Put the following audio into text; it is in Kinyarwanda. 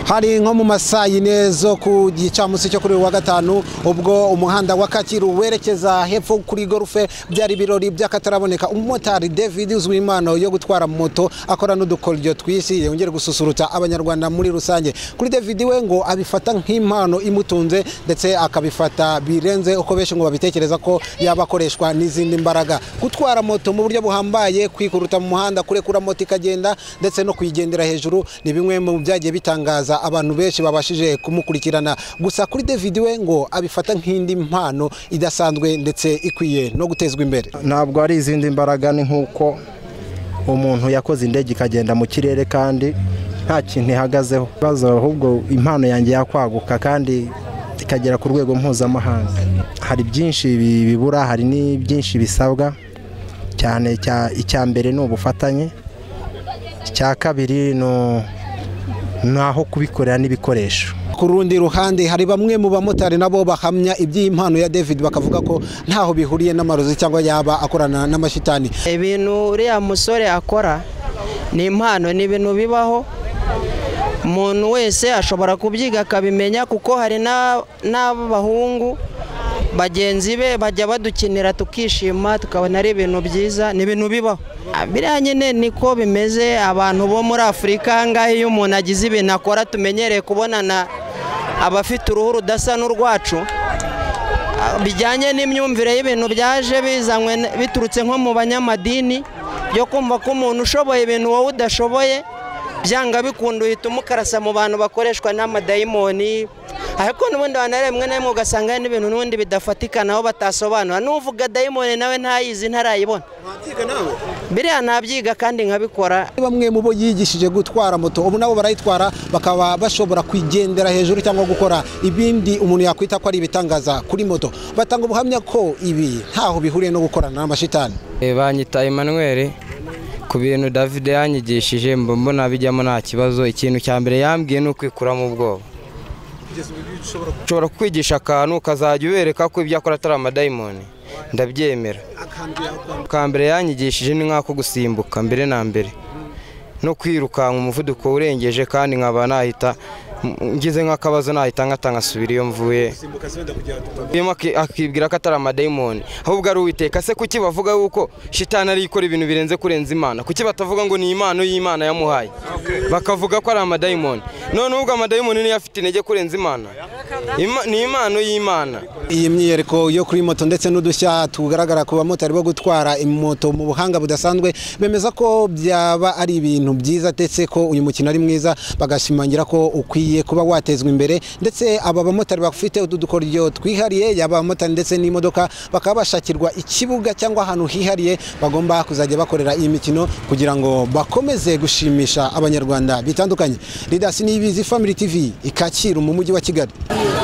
hari nko mu masaa yine zo ku gicamunsi cyo kuri wa gatanu ubwo umuhanda wa Kacyiru werekeza hepfo kuri Golfe byari birori by'akataraboneka. Umumotari David uzwi impano yo gutwara moto akora n'udukoryo twisi yongera gususurutsa abanyarwanda muri rusange. Kuri David we ngo abifata nk'impano imutunze ndetse akabifata birenze uko benshi ngo babitekereza ko yabakoreshwa n'izindi mbaraga. Gutwara moto mu buryo buhambaye, kwikuruta mu muhanda, kurekura moto ikagenda ndetse no kuyigendera hejuru ni bimwe mu byagiye bitangaza abantu benshi babashije kumukurikirana. Gusa kuri David we ngo abifata nk'indi mpano idasanzwe ndetse ikwiye no gutezwa imbere. Ntabwo ari izindi mbaraga, ni nkuko umuntu yakoze indege ikagenda mu kirere kandi nta kintu ihagazeho. Bazo ahubwo impano yanjye yakwaguka kandi ikagera ku rwego mpuzamahanga. Hari byinshi bibura, hari ni byinshi bisabwa cyane. Icya mbere ni ubufatanye, icya kabiri naho kubikorera n'ibikoresho. Ku rundi ruhande hari bamwe mu bamotari nabo bahamya iby'impano ya David bakavuga ko ntaho bihuriye n'amarozi cyangwa yaba akorana n'amashitani. Ibintu uriya musore akora ni impano, ni ibintu bibaho, umuntu wese ashobora kubyiga akabimenya, kuko hari n'abahungu bagenzi be bajya badukinira tukishima tukabona ari ibintu byiza, ni ibintu bibaho. Biriya nyine niko bimeze. Abantu bo muri Afurika ngaho iyo umuntu agize ibintu akora tumenyereye kubonana abafite uruhu rudasa n'urwacu, bijyanye n'imyumvire y'ibintu byaje bizanywe biturutse nko mu banyamadini byo kumva ko umuntu ushoboye ibintu wowe udashoboye, byanga bikunda uhita umukarasa mu bantu bakoreshwa n'amadayimoni. Ariko n'ubundi wanaremwe namwe ugasanga n'ibintu n'ubundi bidafatika naho batasobanura. N'uvuga dayimoni nawe ntayizi ntarayibona. Biriya nabyiga kandi nkabikora. Bamwe mu bo yigishije gutwara moto ubu nabo barayitwara bakaba bashobora kwigendera hejuru cyangwa gukora ibindi umuntu yakwita ko ari ibitangaza kuri moto. Batanga ubuhamya ko ibi ntaho bihuriye no gukorana n'amashitani. Banyita Emmanuel. Ku bintu David yanyigishije mbona bijyamo nta kibazo. Ikintu cya mbere yambwiye ni ukwikuramo ubwoba. Ushobora kwigisha akantu ukazajya ubereka ko ibyo akora atari amadayimoni, ndabyemera. Kambere yanyigishije ni nk'ako gusimbuka mbere na mbere no kwirukanka umuvuduko urengeje, kandi nkaba nahita ngize nk'akabazo nahita ngasubira iyo mvuye. Akibwira ko atari amadayimoni ahubwo ari Uwiteka. Se kuki bavuga yuko shitani ari ikora ibintu birenze kurenza Imana? Kuki batavuga ngo ni impano y'Imana yamuhaye, bakavuga ko ari amadayimoni? None ubwo amadayimoni niyo afite intege kurenza Imana? Ni impano y'Imana. Iyi myiyereko yo kuri moto ndetse n'udushya tugaragara ku bamotari bo gutwara moto mu buhanga budasanzwe bemeza ko byaba ari ibintu byiza, ndetse ko uyu mukino ari mwiza, bagashimangira ko ukwiye kuba watezwa imbere. Ndetse aba bamotari bafite udukoryo twihariye, yaba abamotari ndetse n'imodoka, bakaba bashakirwa ikibuga cyangwa ahantu hihariye bagomba kuzajya bakorera iyi mikino kugira ngo bakomeze gushimisha abanyarwanda bitandukanye. Ridasi Niyibizi, Family TV, Kacyiru mu mujyi wa Kigali.